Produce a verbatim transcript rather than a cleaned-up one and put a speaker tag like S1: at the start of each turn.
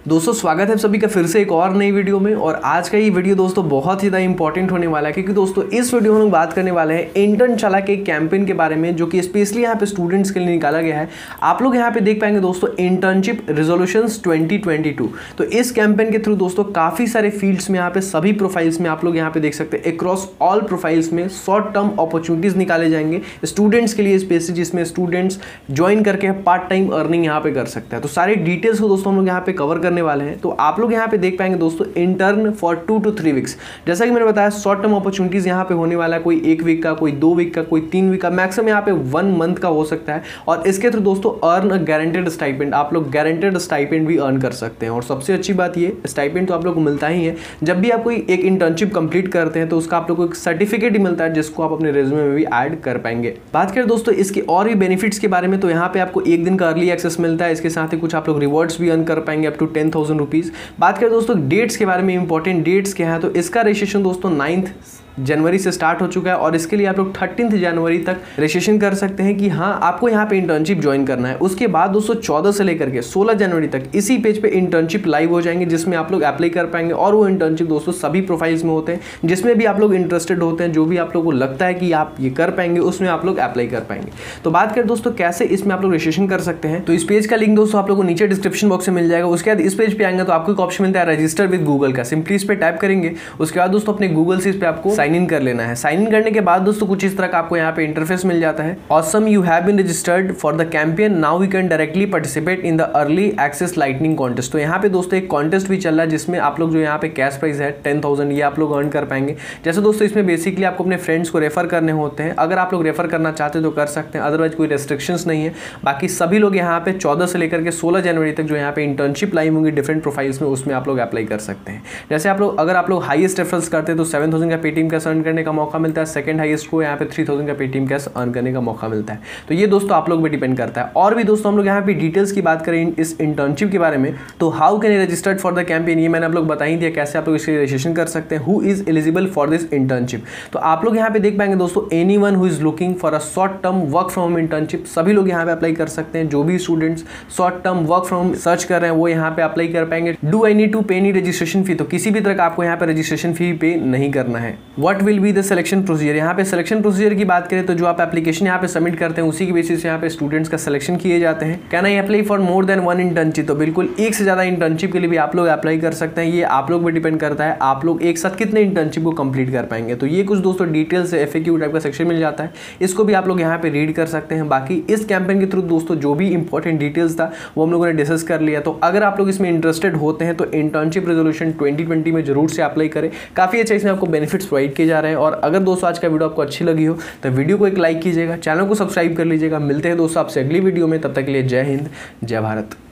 S1: दोस्तों स्वागत है सभी का फिर से एक और नई वीडियो में। और आज का ये वीडियो दोस्तों बहुत ही ज़्यादा इंपॉर्टेंट होने वाला है, क्योंकि दोस्तों इस वीडियो में हम बात करने वाले हैं इंटर्न चला के कैंपेन के बारे में, जो कि स्पेशली यहाँ पे स्टूडेंट्स के लिए निकाला गया है। आप लोग यहाँ पे देख पाएंगे दोस्तों internship resolutions twenty twenty two. तो इस कैंपेन के थ्रू दोस्तों काफ़ी सारे फील्ड्स में, यहाँ पे सभी प्रोफाइल्स में आप लोग यहाँ पे देख सकते हैं अक्रॉस ऑल प्रोफाइल्स में शॉर्ट टर्म अपॉर्चुनिटीज़ निकाले जाएंगे स्टूडेंट्स के लिए स्पेशली, जिसमें स्टूडेंट्स ज्वाइन करके पार्ट टाइम अर्निंग यहाँ पे कर सकते हैं। तो सारे डिटेल्स को दोस्तों हम लोग यहाँ पे कवर करने वाले हैं। तो आप लोग यहाँ पे देख पाएंगे दोस्तों intern for two to three weeks, जैसा कि मैंने बताया शॉर्ट टर्म अपॉर्चुनिटीज यहाँ पे होने वाला है। कोई एक वीक का, कोई दो वीक का, कोई तीन वीक का, मैक्सिमम यहाँ पे वन मंथ का हो सकता है। और इसके थ्रू दोस्तों अर्न अ गारंटेड स्टाइपेंड, आप लोग गारंटेड स्टाइपेंड भी अर्न कर सकते हैं। और सबसे अच्छी बात ये, स्टाइपेंड तो आप लोग को मिलता ही है। जब भी आप कोई एक इंटर्नशिप कंप्लीट करते हैं तो उसका आप लोग को एक सर्टिफिकेट ही मिलता है, जिसको आप अपने रेज्यूमे में भी ऐड कर पाएंगे। बात करें दोस्तों इसके और भी बेनिफिट्स के बारे में, तो यहाँ पे आपको एक दिन का अर्ली एक्सेस मिलता है। इसके साथ ही कुछ आप लोग रिवॉर्ड्स भी अर्न कर पाएंगे up to ten thousand rupees. बात करें दोस्तों डेट्स के बारे में, इंपॉर्टेंट डेट्स क्या है, तो इसका रजिस्ट्रेशन दोस्तों नाइन्थ जनवरी से स्टार्ट हो चुका है। और इसके लिए आप लोग थर्टीन्थ जनवरी तक रजिस्ट्रेशन कर सकते हैं कि हाँ आपको यहाँ पे इंटर्नशिप ज्वाइन करना है। उसके बाद दोस्तों चौदह से लेकर के सोलह जनवरी तक इसी पेज पे इंटर्नशिप लाइव हो जाएंगे, जिसमें आप लोग अप्लाई कर पाएंगे। और वो इंटर्नशिप दोस्तों सभी प्रोफाइल्स में होते हैं, जिसमें भी आप लोग इंटरेस्टेड होते हैं, जो भी आप लोग को लगता है कि आप ये कर पाएंगे, उसमें आप लोग अप्लाई कर पाएंगे। तो बात करें दोस्तों कैसे इसमें आप लोग रजिस्ट्रेशन कर सकते हैं, तो इस पेज का लिंक दोस्तों आप लोग को नीचे डिस्क्रिप्शन बॉक्स में मिल जाएगा। उसके बाद इस पेज पे आएंगे तो आपको एक ऑप्शन मिलता है रजिस्टर विद गूगल का, सिंपली इस पे टाइप करेंगे। उसके बाद दोस्तों अपने गूगल से इस पे आपको साइन इन कर लेना है। साइन इन करने के बाद दोस्तों कुछ इस तरह का आपको यहाँ पे इंटरफेस मिल जाता है। Awesome, you have been registered for the campaign, now we can directly participate in the early access lightning contest. तो यहाँ पे दोस्तों एक कॉन्टेस्ट भी चल रहा है, जिसमें आप लोग जो यहाँ पे कैश प्राइस है टेन थाउजेंड, ये आप लोग अर्न कर पाएंगे। जैसे दोस्तों इसमें बेसिकली आपको अपने फ्रेंड्स को रेफर करने होते हैं। अगर आप लोग रेफर करना चाहते हैं तो कर सकते हैं, अदरवाइज कोई रेस्ट्रिक्शंस नहीं है। बाकी सभी लोग यहाँ पे चौदह से लेकर के सोलह जनवरी तक जो यहाँ पे इंटर्नशिप लाइव होंगी डिफरेंट प्रोफाइल्स में, उसमें आप लोग अप्लाई कर सकते हैं। जैसे आप लोग अगर आप लोग हाईएस्ट रेफरेंस करते हैं तो सेवन थाउजेंड का पेटीएम कैश अर्न करने का मौका मिलता है। सेकंड हाईएस्ट को यहाँ पे थ्री थाउजेंड का पेटीएम कैश अर्न करने का मौका मिलता है। तो ये दोस्तों आप लोग पे डिपेंड करता है। और भी दोस्तों हम लोग यहाँ पे डिटेल्स की बात करें इस इंटर्नशिप के बारे में, तो how can you registered for the campaign, ये मैंने आप लोग बता ही दिया कैसे आप लोग इसके रजिस्ट्रेशन कर सकते हैं। Who is eligible for this internship, तो आप लोग यहाँ पे देख पाएंगे दोस्तों anyone who is looking for a short term work from home internship, सभी लोग यहाँ पे अप्लाई कर सकते हैं। जो भी students short term work from home search कर रहे हैं वो यहाँ पे अप्लाई कर पाएंगे। Do I need to pay any registration fee, तो किसी भी तरह का आपको यहाँ पे रजिस्ट्रेशन फी पे नहीं करना है। What will be the selection procedure, यहाँ पे सिलेक्शन प्रोसीजर की बात करें तो जो आप एप्लीकेशन यहाँ पे सबमिट करते हैं उसी की बेसिस से यहाँ पे स्टूडेंट्स का सिलेक्शन किए जाते हैं। Can I apply for more than one internship, तो बिल्कुल एक से ज्यादा इंटर्नशिप के लिए भी आप लोग अप्लाई कर सकते हैं। ये आप लोग पे डिपेंड करता है आप लोग एक साथ कितने इंटर्नशिप को कंप्लीट कर पाएंगे। तो ये कुछ दोस्तों डिटेल्स एफएक्यू टाइप का सेक्शन मिल जाता है, इसको भी आप लोग यहाँ पे रीड कर सकते हैं। बाकी इस कैंपेन के थ्रू दोस्तों जो भी इंपॉर्टेंट डिटेल्स था वो हम लोगों ने डिस्कस कर लिया। तो अगर आप लोग इसमें इंटरेस्टेड होते हैं तो इंटर्नशिप रेजोल्यूशन ट्वेंटी ट्वेंटी में जरूर से अप्लाई करें, काफी अच्छा इसमें आपको बेनिफिट्स प्रोवाइड किए जा रहे हैं। और अगर दोस्तों आज का वीडियो आपको अच्छी लगी हो तो वीडियो को एक लाइक कीजिएगा, चैनल को सब्सक्राइब कर लीजिएगा। मिलते हैं दोस्तों आपसे अगली वीडियो में, तब तक के लिए जय हिंद, जय भारत।